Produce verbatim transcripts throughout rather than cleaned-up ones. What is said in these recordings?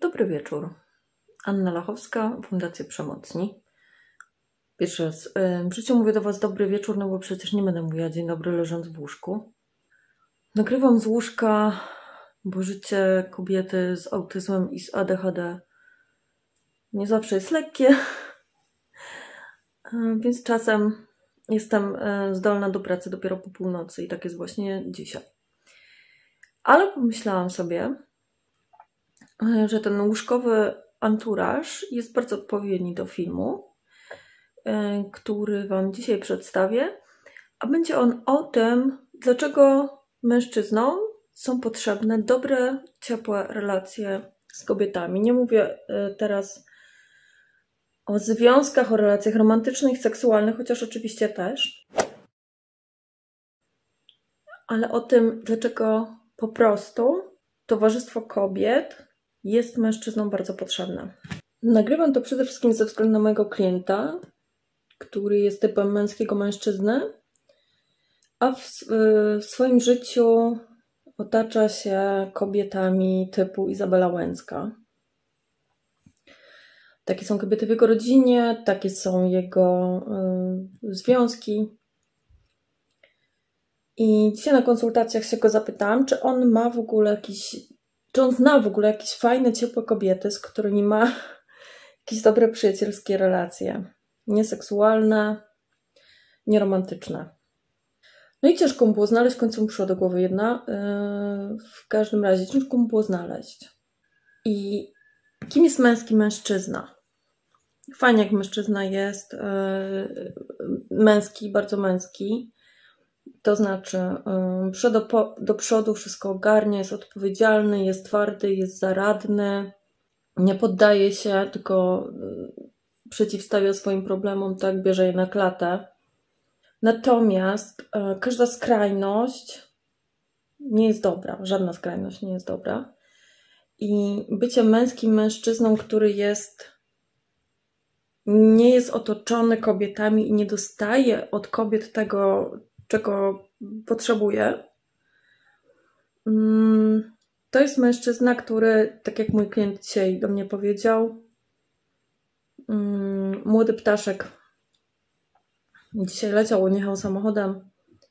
Dobry wieczór. Anna Lachowska, Fundacja Przemocni. Pierwszy raz w życiu mówię do Was dobry wieczór, no bo przecież nie będę mówiła dzień dobry leżąc w łóżku. Nagrywam z łóżka, bo życie kobiety z autyzmem i z A D H D nie zawsze jest lekkie, więc czasem jestem zdolna do pracy dopiero po północy i tak jest właśnie dzisiaj. Ale pomyślałam sobie, że ten łóżkowy anturaż jest bardzo odpowiedni do filmu, który Wam dzisiaj przedstawię, a będzie on o tym, dlaczego mężczyznom są potrzebne dobre, ciepłe relacje z kobietami. Nie mówię teraz o związkach, o relacjach romantycznych, seksualnych, chociaż oczywiście też, ale o tym, dlaczego po prostu towarzystwo kobiet jest mężczyznom bardzo potrzebne. Nagrywam to przede wszystkim ze względu na mojego klienta, który jest typem męskiego mężczyzny, a w, w swoim życiu otacza się kobietami typu Izabela Łęcka. Takie są kobiety w jego rodzinie, takie są jego y, związki. I dzisiaj na konsultacjach się go zapytałam, czy on ma w ogóle jakiś, czy on zna w ogóle jakieś fajne, ciepłe kobiety, z którymi ma jakieś dobre przyjacielskie relacje. Nieseksualne, nieromantyczne. No i ciężko mu było znaleźć, w końcu mu przyszła do głowy jedna. Yy, w każdym razie ciężko mu było znaleźć. I kim jest męski mężczyzna? Fajnie, jak mężczyzna jest yy, męski, bardzo męski. To znaczy yy, do, do przodu wszystko ogarnia, jest odpowiedzialny, jest twardy, jest zaradny, nie poddaje się, tylko yy, przeciwstawia swoim problemom, tak, bierze je na klatę. Natomiast yy, każda skrajność nie jest dobra, żadna skrajność nie jest dobra. I bycie męskim mężczyzną, który jest, nie jest otoczony kobietami i nie dostaje od kobiet tego, czego potrzebuje, yy, to jest mężczyzna, który, tak jak mój klient dzisiaj do mnie powiedział, yy, młody ptaszek dzisiaj leciał, jechał samochodem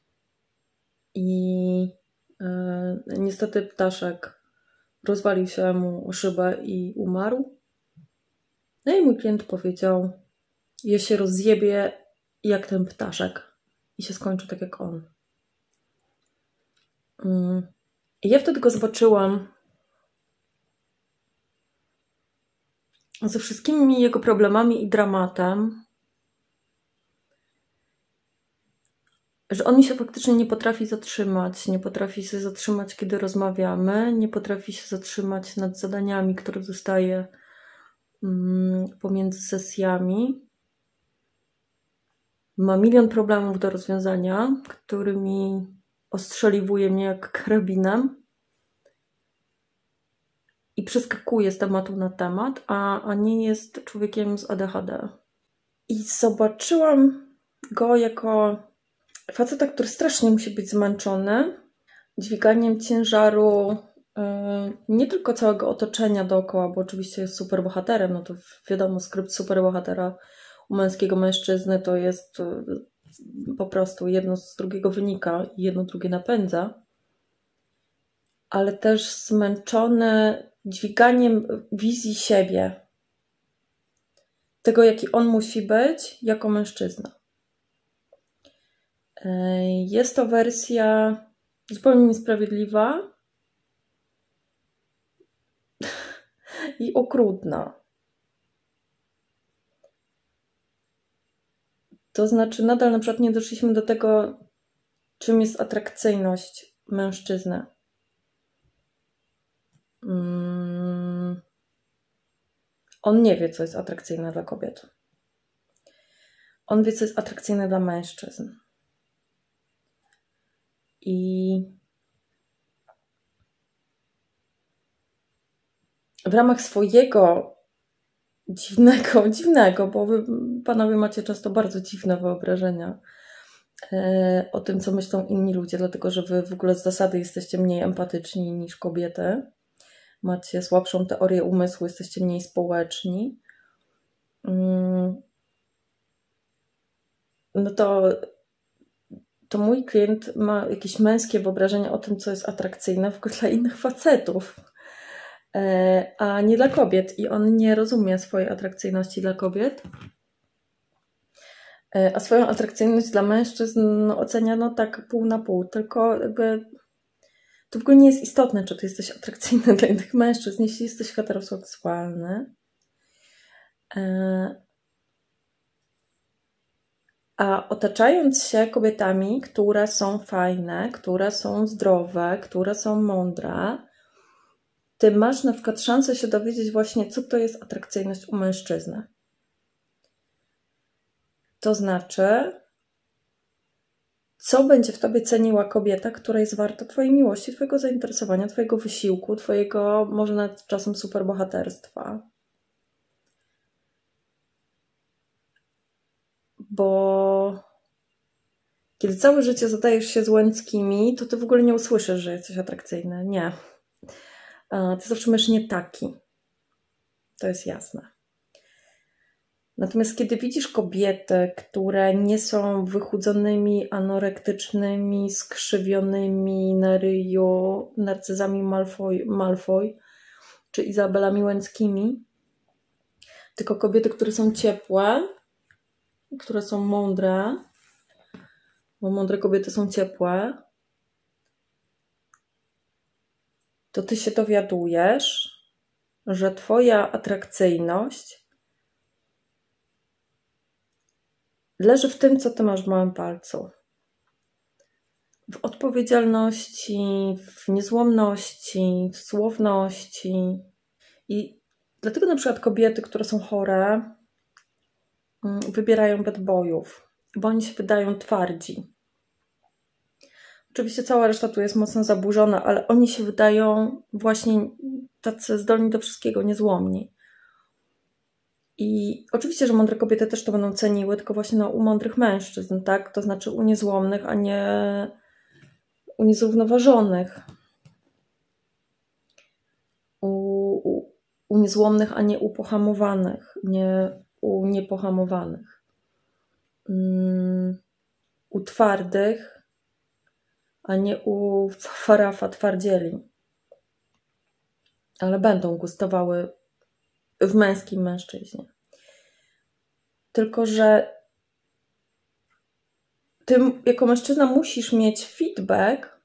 i yy, niestety ptaszek rozwalił się mu o szybę i umarł. No i mój klient powiedział, ja się rozjebię jak ten ptaszek i się skończy tak jak on. Yy. I ja wtedy go zobaczyłam ze wszystkimi jego problemami i dramatem, że on mi się faktycznie nie potrafi zatrzymać, nie potrafi się zatrzymać, kiedy rozmawiamy, nie potrafi się zatrzymać nad zadaniami, które dostaje mm, pomiędzy sesjami. Ma milion problemów do rozwiązania, którymi ostrzeliwuje mnie jak karabinem i przeskakuje z tematu na temat, a, a nie jest człowiekiem z A D H D. I zobaczyłam go jako faceta, który strasznie musi być zmęczony dźwiganiem ciężaru yy, nie tylko całego otoczenia dookoła, bo oczywiście jest superbohaterem, no to wiadomo, skrypt superbohatera u męskiego mężczyzny to jest yy, po prostu jedno z drugiego wynika i jedno drugie napędza, ale też zmęczony dźwiganiem wizji siebie, tego, jaki on musi być jako mężczyzna. Jest to wersja zupełnie niesprawiedliwa i okrutna. To znaczy, nadal na przykład nie doszliśmy do tego, czym jest atrakcyjność mężczyzny. Hmm. On nie wie, co jest atrakcyjne dla kobiet. On wie, co jest atrakcyjne dla mężczyzn. I w ramach swojego dziwnego, dziwnego, bo wy, panowie, macie często bardzo dziwne wyobrażenia e, o tym, co myślą inni ludzie, dlatego że wy w ogóle z zasady jesteście mniej empatyczni niż kobiety. macie słabszą teorię umysłu, jesteście mniej społeczni, no to, to mój klient ma jakieś męskie wyobrażenie o tym, co jest atrakcyjne w ogóle dla innych facetów, a nie dla kobiet. I on nie rozumie swojej atrakcyjności dla kobiet. A swoją atrakcyjność dla mężczyzn oceniano tak pół na pół, tylko jakby to w ogóle nie jest istotne, czy ty jesteś atrakcyjny dla innych mężczyzn, jeśli jesteś heteroseksualny. A otaczając się kobietami, które są fajne, które są zdrowe, które są mądre, ty masz na przykład szansę się dowiedzieć właśnie, co to jest atrakcyjność u mężczyzny. To znaczy, co będzie w tobie ceniła kobieta, która jest warta twojej miłości, twojego zainteresowania, twojego wysiłku, twojego może nawet czasem superbohaterstwa. Bo kiedy całe życie zadajesz się z Łęckimi, to ty w ogóle nie usłyszysz, że jesteś atrakcyjny. Nie. Ty zawsze będziesz nie taki. To jest jasne. Natomiast kiedy widzisz kobiety, które nie są wychudzonymi, anorektycznymi, skrzywionymi na ryju narcyzami Malfoy, Malfoy czy Izabelami Łęckimi, tylko kobiety, które są ciepłe, które są mądre, bo mądre kobiety są ciepłe, to ty się dowiadujesz, że twoja atrakcyjność leży w tym, co ty masz w małym palcu. W odpowiedzialności, w niezłomności, w słowności. I dlatego na przykład kobiety, które są chore, wybierają bad boyów, bo oni się wydają twardzi. Oczywiście cała reszta tu jest mocno zaburzona, ale oni się wydają właśnie tacy zdolni do wszystkiego, niezłomni. I oczywiście, że mądre kobiety też to będą ceniły, tylko właśnie no, u mądrych mężczyzn, tak? To znaczy u niezłomnych, a nie u niezrównoważonych. U, u, u niezłomnych, a nie upohamowanych. Nie u niepohamowanych. Um, u twardych, a nie u farafa twardzieli. Ale będą gustowały w męskim mężczyźnie. Tylko, że ty jako mężczyzna musisz mieć feedback,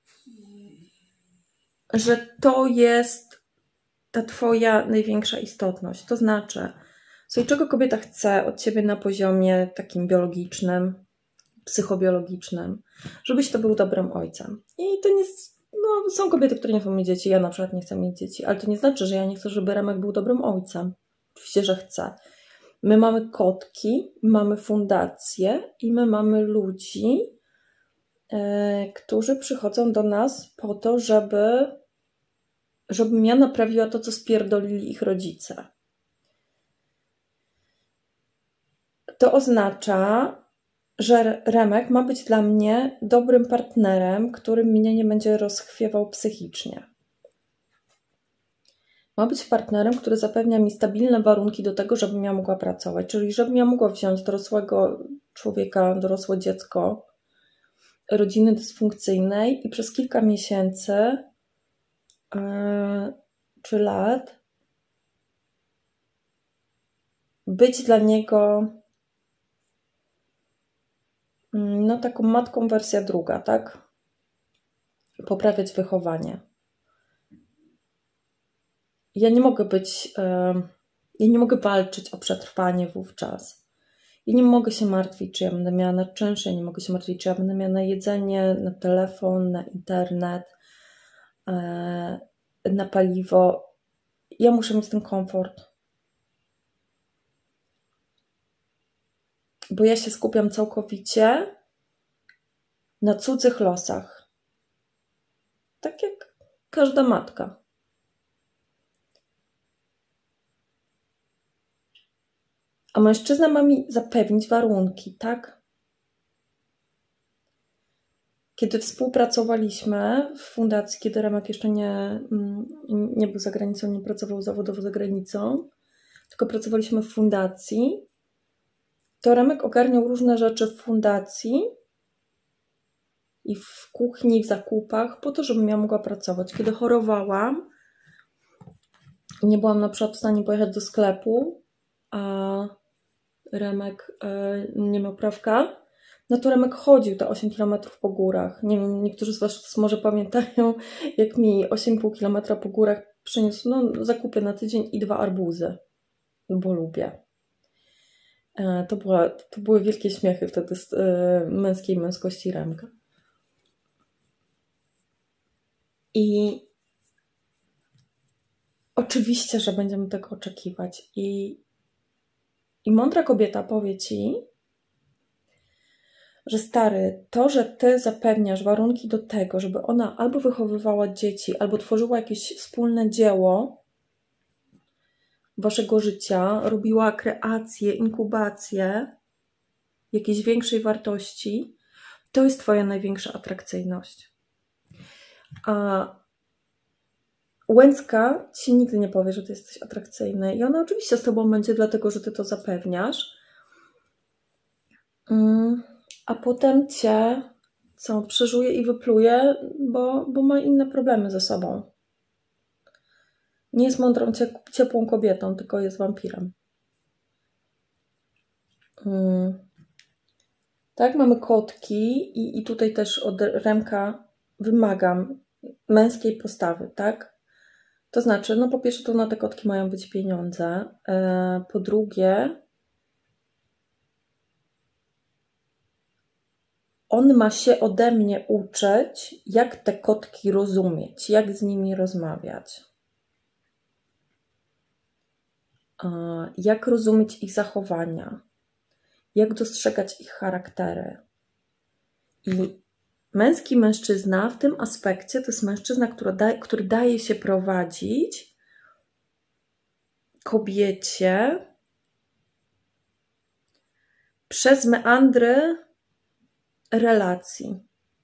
że to jest ta twoja największa istotność. To znaczy, słuchaj, czego kobieta chce od ciebie na poziomie takim biologicznym, psychobiologicznym, żebyś to był dobrym ojcem. I to nie jest, no, są kobiety, które nie chcą mieć dzieci, ja na przykład nie chcę mieć dzieci, ale to nie znaczy, że ja nie chcę, żeby Remek był dobrym ojcem. Oczywiście, że chcę. My mamy kotki, mamy fundację i my mamy ludzi, yy, którzy przychodzą do nas po to, żeby żebym ja naprawiła to, co spierdolili ich rodzice. To oznacza, że Remek ma być dla mnie dobrym partnerem, który mnie nie będzie rozchwiewał psychicznie. Ma być partnerem, który zapewnia mi stabilne warunki do tego, żebym ja mogła pracować. Czyli żebym ja mogła wziąć dorosłego człowieka, dorosłe dziecko, rodziny dysfunkcyjnej i przez kilka miesięcy yy, czy lat być dla niego no taką matką wersja druga, tak? Poprawiać wychowanie. Ja nie mogę być, ja nie mogę walczyć o przetrwanie wówczas. Ja nie mogę się martwić, czy ja będę miała na czynsz, ja nie mogę się martwić, czy ja będę miała na jedzenie, na telefon, na internet, na paliwo. Ja muszę mieć ten komfort. Bo ja się skupiam całkowicie na cudzych losach. Tak jak każda matka. A mężczyzna ma mi zapewnić warunki, tak? Kiedy współpracowaliśmy w fundacji, kiedy Remek jeszcze nie, nie był za granicą, nie pracował zawodowo za granicą, tylko pracowaliśmy w fundacji, to Remek ogarniał różne rzeczy w fundacji i w kuchni, w zakupach, po to, żebym ja mogła pracować. Kiedy chorowałam, nie byłam na przykład w stanie pojechać do sklepu, a Remek e, nie miał prawka, no to Remek chodził te osiem kilometrów po górach. Nie wiem, niektórzy z Was może pamiętają, jak mi osiem i pół kilometra po górach przyniósł no, zakupy na tydzień i dwa arbuzy, bo lubię. E, to, była, to były wielkie śmiechy wtedy z e, męskiej męskości Remka. I oczywiście, że będziemy tego oczekiwać. I, i mądra kobieta powie Ci, że stary, to, że Ty zapewniasz warunki do tego, żeby ona albo wychowywała dzieci, albo tworzyła jakieś wspólne dzieło Waszego życia, robiła kreację, inkubację jakiejś większej wartości, to jest Twoja największa atrakcyjność. A Łęcka Ci nigdy nie powie, że Ty jesteś atrakcyjny. I ona oczywiście z Tobą będzie, dlatego że Ty to zapewniasz. Mm. A potem Cię co, przeżuje i wypluje, bo, bo ma inne problemy ze sobą. Nie jest mądrą, ciepłą kobietą, tylko jest wampirem. Hmm. Tak, mamy kotki i, i tutaj też od Remka wymagam męskiej postawy, tak? To znaczy, no po pierwsze to na te kotki mają być pieniądze, e, po drugie on ma się ode mnie uczyć, jak te kotki rozumieć, jak z nimi rozmawiać, jak rozumieć ich zachowania, jak dostrzegać ich charaktery. I męski mężczyzna w tym aspekcie to jest mężczyzna, który daje, który daje się prowadzić kobiecie przez meandry relacji.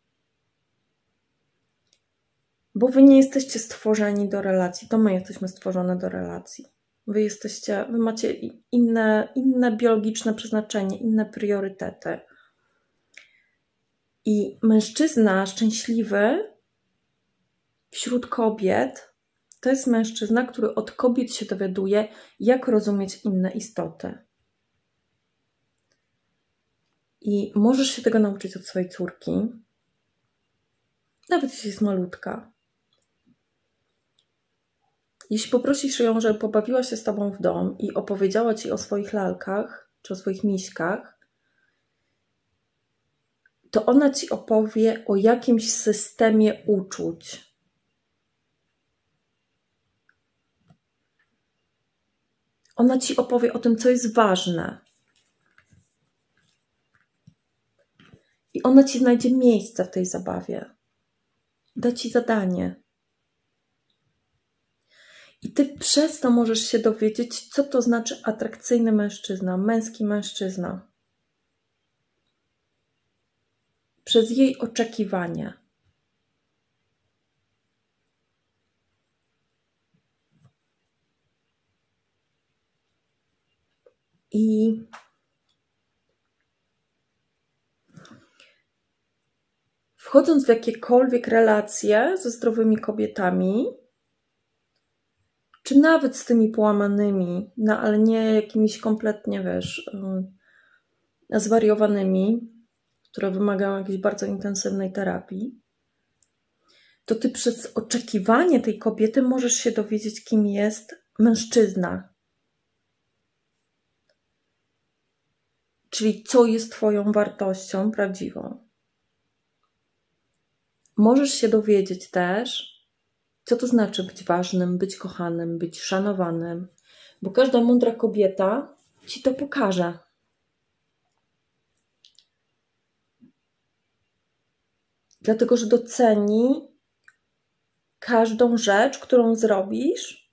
Bo wy nie jesteście stworzeni do relacji, to my jesteśmy stworzone do relacji. Wy jesteście, wy macie inne, inne biologiczne przeznaczenie, inne priorytety. I mężczyzna szczęśliwy wśród kobiet to jest mężczyzna, który od kobiet się dowiaduje, jak rozumieć inne istoty. I możesz się tego nauczyć od swojej córki, nawet jeśli jest malutka. Jeśli poprosisz ją, żeby pobawiła się z Tobą w dom i opowiedziała Ci o swoich lalkach, czy o swoich miśkach, to ona Ci opowie o jakimś systemie uczuć. Ona Ci opowie o tym, co jest ważne. I ona Ci znajdzie miejsce w tej zabawie. Da Ci zadanie. I Ty przez to możesz się dowiedzieć, co to znaczy atrakcyjny mężczyzna, męski mężczyzna. Przez jej oczekiwania. I wchodząc w jakiekolwiek relacje ze zdrowymi kobietami, czy nawet z tymi połamanymi, no ale nie jakimiś kompletnie, wiesz, yy, zwariowanymi, które wymagają jakiejś bardzo intensywnej terapii, to ty przez oczekiwanie tej kobiety możesz się dowiedzieć, kim jest mężczyzna. Czyli co jest twoją wartością prawdziwą. Możesz się dowiedzieć też, co to znaczy być ważnym, być kochanym, być szanowanym, bo każda mądra kobieta ci to pokaże. Dlatego, że doceni każdą rzecz, którą zrobisz,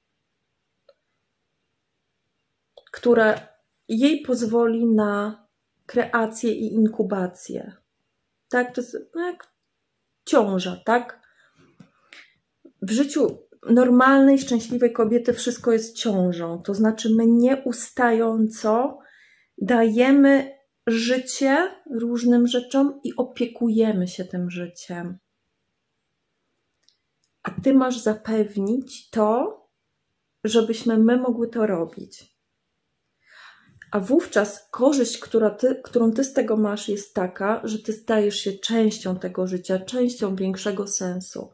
która jej pozwoli na kreację i inkubację. Tak, to jest no jak ciąża, tak? W życiu normalnej, szczęśliwej kobiety wszystko jest ciążą. To znaczy my nieustająco dajemy życie różnym rzeczom i opiekujemy się tym życiem. A ty masz zapewnić to, żebyśmy my mogły to robić. A wówczas korzyść, która ty, którą ty z tego masz, jest taka, że ty stajesz się częścią tego życia, częścią większego sensu.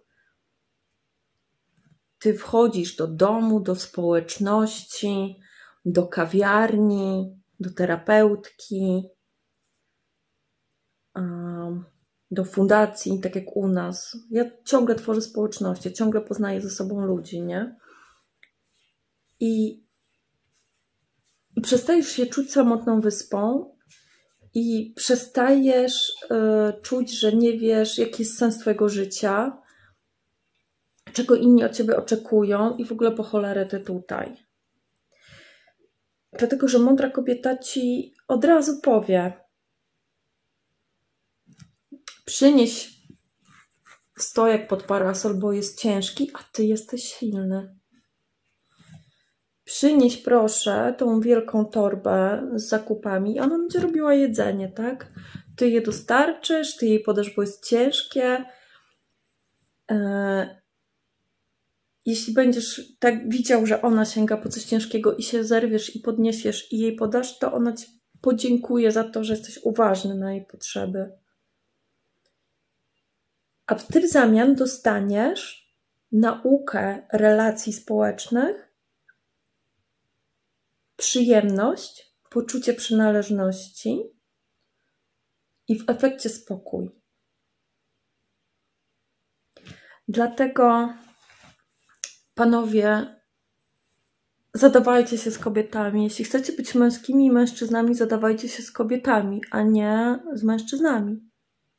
Ty wchodzisz do domu, do społeczności, do kawiarni, do terapeutki, do fundacji, tak jak u nas. Ja ciągle tworzę społeczności, ciągle poznaję ze sobą ludzi, nie? I, i przestajesz się czuć samotną wyspą i przestajesz y, czuć, że nie wiesz, jaki jest sens twojego życia, czego inni od ciebie oczekują i w ogóle po cholerę ty tutaj. Dlatego, że mądra kobieta ci od razu powie: przynieś stojak pod parasol, bo jest ciężki, a ty jesteś silny. Przynieś proszę tą wielką torbę z zakupami. Ona będzie robiła jedzenie, tak? Ty je dostarczysz, ty jej podasz, bo jest ciężkie. Jeśli będziesz tak widział, że ona sięga po coś ciężkiego i się zerwiesz i podniesiesz i jej podasz, to ona ci podziękuje za to, że jesteś uważny na jej potrzeby. A ty w zamian dostaniesz naukę relacji społecznych, przyjemność, poczucie przynależności i w efekcie spokój. Dlatego, panowie, zadawajcie się z kobietami. Jeśli chcecie być męskimi mężczyznami, zadawajcie się z kobietami, a nie z mężczyznami.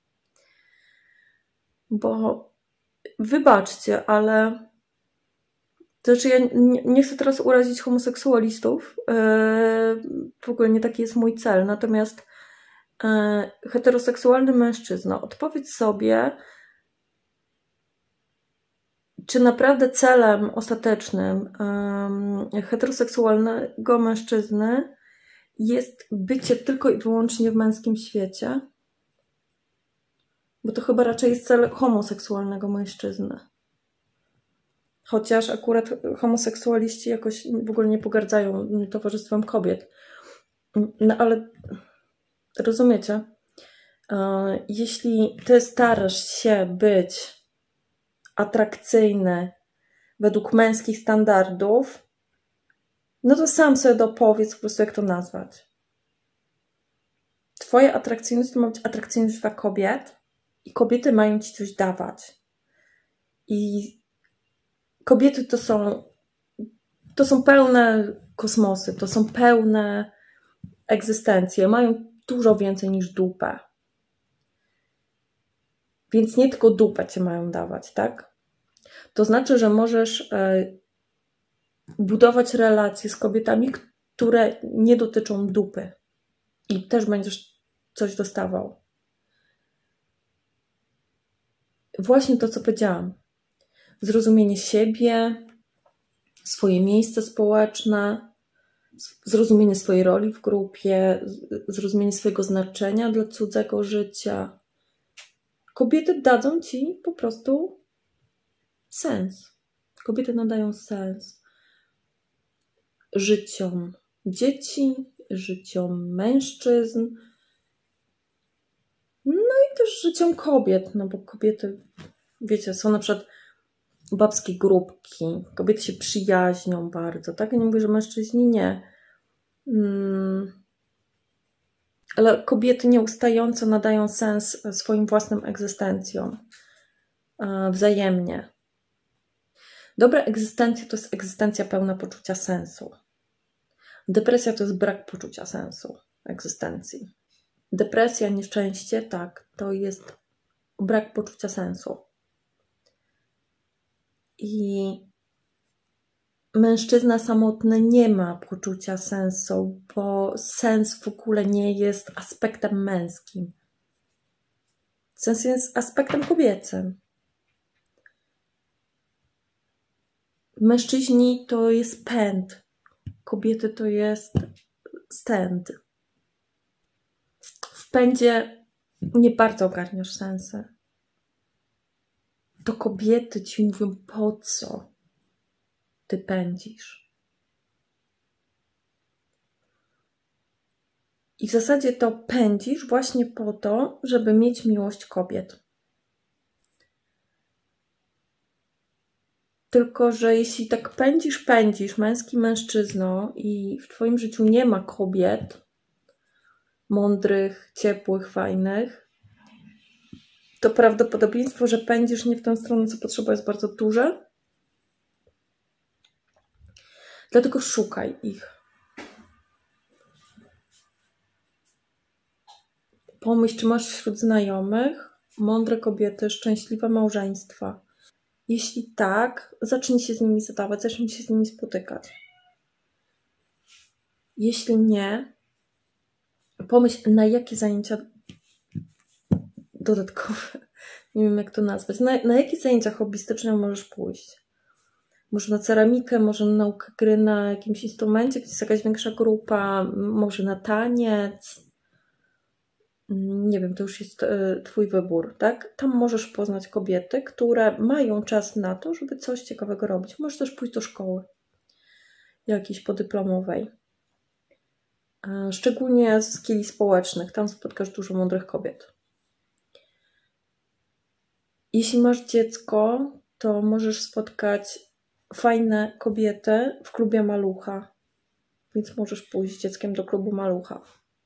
Bo wybaczcie, ale to znaczy ja nie, nie chcę teraz urazić homoseksualistów. Yy, w ogóle nie taki jest mój cel. Natomiast yy, heteroseksualny mężczyzna, odpowiedz sobie, czy naprawdę celem ostatecznym yy, heteroseksualnego mężczyzny jest bycie tylko i wyłącznie w męskim świecie? Bo to chyba raczej jest cel homoseksualnego mężczyzny. Chociaż akurat homoseksualiści jakoś w ogóle nie pogardzają towarzystwem kobiet. No ale rozumiecie? Jeśli ty starasz się być atrakcyjny według męskich standardów, no to sam sobie dopowiedz po prostu, jak to nazwać. Twoja atrakcyjność to ma być atrakcyjność dla kobiet i kobiety mają ci coś dawać. I kobiety to są, to są pełne kosmosy, to są pełne egzystencje, mają dużo więcej niż dupę. Więc nie tylko dupę cię mają dawać, tak? To znaczy, że możesz budować relacje z kobietami, które nie dotyczą dupy. I też będziesz coś dostawał. Właśnie to, co powiedziałam. Zrozumienie siebie, swoje miejsce społeczne, zrozumienie swojej roli w grupie, zrozumienie swojego znaczenia dla cudzego życia. Kobiety dadzą ci po prostu sens. Kobiety nadają sens życiom dzieci, życiom mężczyzn, no i też życiom kobiet, no bo kobiety, wiecie, są na przykład babskie grupki, kobiety się przyjaźnią bardzo, tak? Ja nie mówię, że mężczyźni nie. Hmm. Ale kobiety nieustająco nadają sens swoim własnym egzystencjom. Wzajemnie. Dobra egzystencja to jest egzystencja pełna poczucia sensu. Depresja to jest brak poczucia sensu egzystencji. Depresja, nieszczęście, tak, to jest brak poczucia sensu. I mężczyzna samotny nie ma poczucia sensu, bo sens w ogóle nie jest aspektem męskim. Sens jest aspektem kobiecym. Mężczyźni to jest pęd, kobiety to jest stand. W pędzie nie bardzo ogarniasz sensy. To kobiety ci mówią, po co ty pędzisz. I w zasadzie to pędzisz właśnie po to, żeby mieć miłość kobiet. Tylko że jeśli tak pędzisz, pędzisz, męski mężczyzno i w twoim życiu nie ma kobiet mądrych, ciepłych, fajnych, to prawdopodobieństwo, że pędzisz nie w tę stronę, co potrzeba, jest bardzo duże. Dlatego szukaj ich. Pomyśl, czy masz wśród znajomych mądre kobiety, szczęśliwe małżeństwa. Jeśli tak, zacznij się z nimi zadawać, zacznij się z nimi spotykać. Jeśli nie, pomyśl, na jakie zajęcia dodatkowe, nie wiem jak to nazwać, na, na jakie zajęcia hobbystyczne możesz pójść. Może na ceramikę, może na naukę gry na jakimś instrumencie, gdzie jest jakaś większa grupa, może na taniec. Nie wiem, to już jest y, twój wybór, tak? Tam możesz poznać kobiety, które mają czas na to, żeby coś ciekawego robić. Możesz też pójść do szkoły jakiejś podyplomowej. Y, szczególnie z skilli społecznych. Tam spotkasz dużo mądrych kobiet. Jeśli masz dziecko, to możesz spotkać fajne kobiety w klubie Malucha. Więc możesz pójść z dzieckiem do klubu Malucha.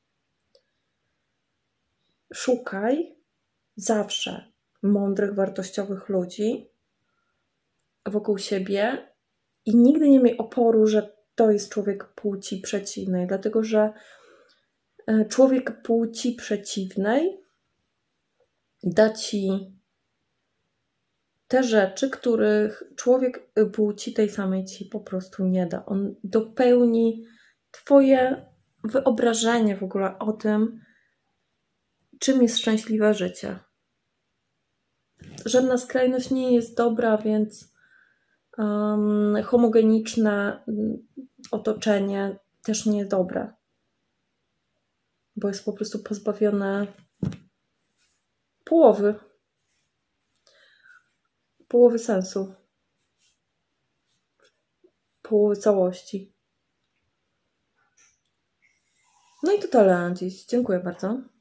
Szukaj zawsze mądrych, wartościowych ludzi wokół siebie i nigdy nie miej oporu, że to jest człowiek płci przeciwnej, dlatego że człowiek płci przeciwnej da ci te rzeczy, których człowiek płci tej samej ci po prostu nie da. On dopełni twoje wyobrażenie w ogóle o tym, czym jest szczęśliwe życie. Żadna skrajność nie jest dobra, więc um, homogeniczne otoczenie też nie jest dobre. Bo jest po prostu pozbawione połowy. Połowy sensu. Połowy całości. No i to tyle na dziś. Dziękuję bardzo.